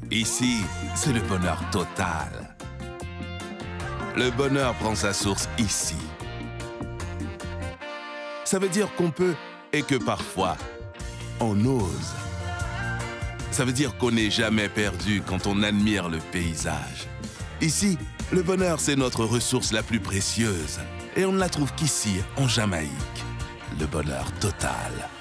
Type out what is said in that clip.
Ici, c'est le bonheur total. Le bonheur prend sa source ici. Ça veut dire qu'on peut et que parfois, on ose. Ça veut dire qu'on n'est jamais perdu quand on admire le paysage. Ici, le bonheur, c'est notre ressource la plus précieuse. Et on ne la trouve qu'ici, en Jamaïque. Le bonheur total.